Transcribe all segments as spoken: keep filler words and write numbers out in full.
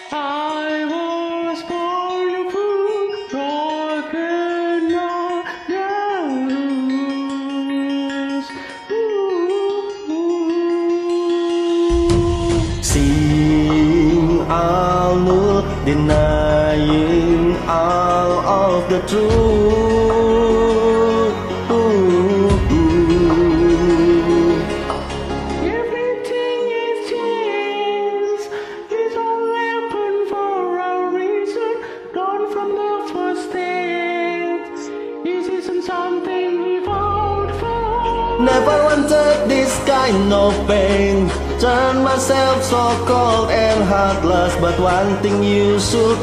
I was born a fool, broken all the rules. Ooh, ooh. Seeing all new, denying all of the truth. Ooh, ooh. Everything is changed. It's all happened for a reason. Gone from the first stage. This isn't something we fought for. Never wanted this kind of pain. Turn myself so cold and heartless. But one thing you should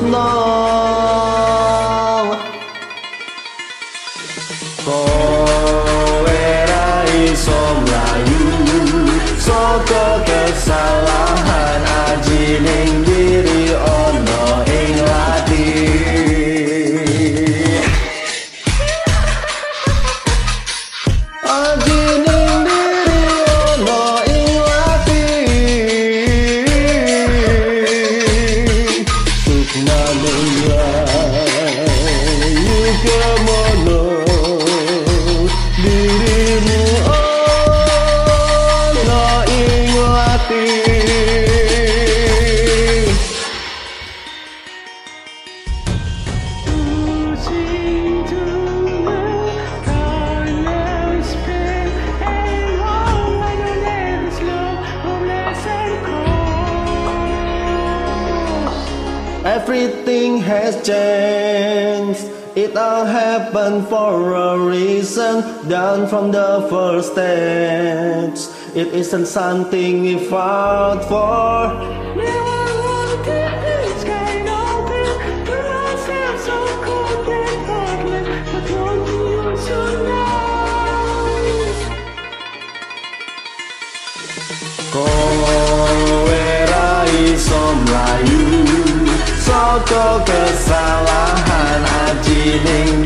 know, kowe ra iso mlayu saka kesalahan aji ning diri ono ing lati. Aji ning diri ono ing lati. Sukma dunia kemono dirimu ono ing lati. Losing to the colors pain and all I know that is love, hopeless and cold. Everything has changed. It all happened for a reason. Down from the first stage. It isn't something we fought for. Never wanted this kind of thing. Turn myself so cold and heartless, but one thing you should know. Kowe ra iso mlayu saka kesalahan aji ning